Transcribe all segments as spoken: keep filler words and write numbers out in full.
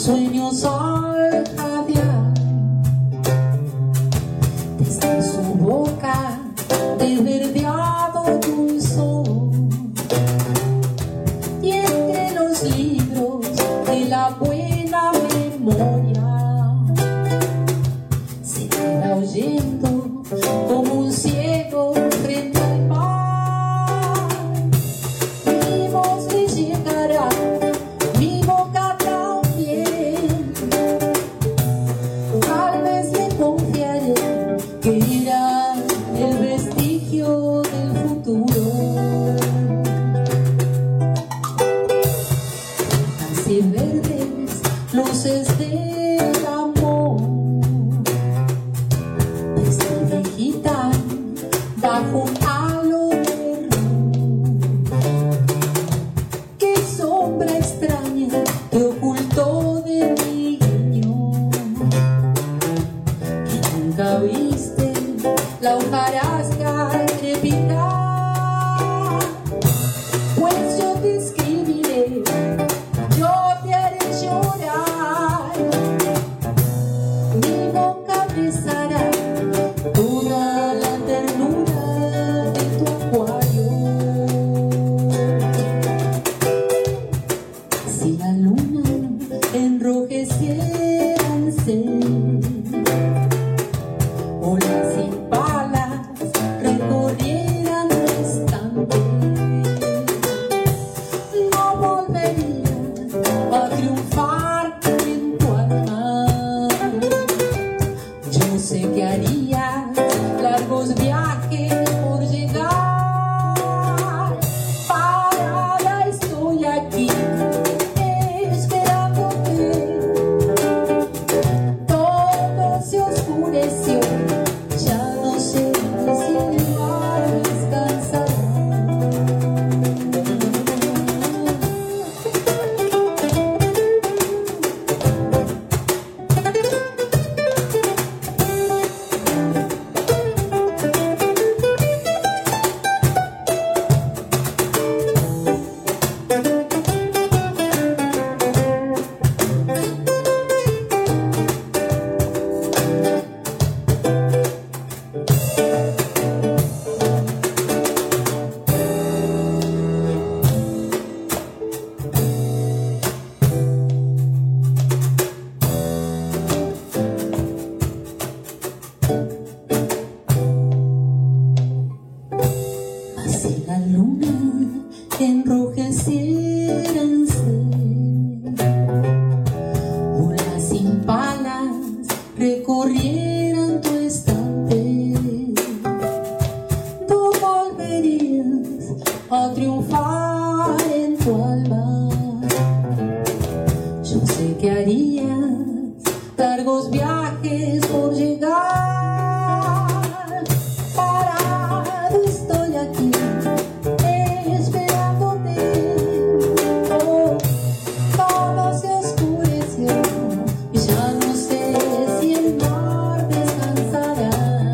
sueños al jadear. Desde su boca desverdeado dulzor, y entre los libros de la buena memoria se queda oyendo como un ciego frente al mar. Mi voz le llegará, mi boca también. Tal vez le confiaré que irá el vestigio del futuro. Así verdes luces del amor se agitan bajo un halo de luz. Qué sombra extraña te ocultó de mi guiño, que nunca viste la hojarasca crepitar. Pues yo te escribiré, yo te haré llorar, mi boca besará toda la ternura de tu acuario. Si la luna enrojeciera en sed, o las impalas recorrieran tu estante, no volverías a triunfar en tu alma. Yo sé que harías largos viajes por llegar. Parada estoy aquí esperándote. Todo se oscureció, ya no sé si el mar descansará. Si la luna enrojeciera en sed, o las impalas recorrieran tu estante, tú volverías a triunfar en tu alma. Yo sé que harías largos viajes por llegar. Parado estoy aquí esperándote. Oh, todo se oscureció y ya no sé si el mar descansará.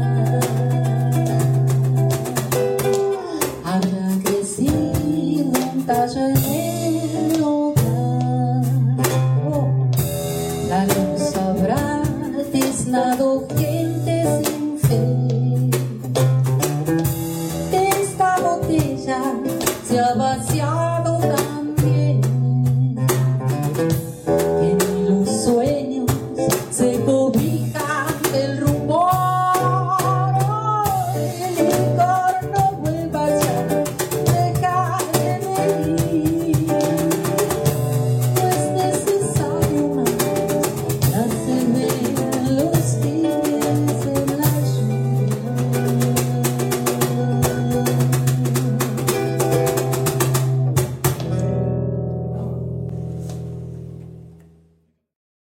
Habrá crecido un tallo en el hogar. Oh, la luz habrá tiznado gente sin fe. Esta botella se ha vaciado.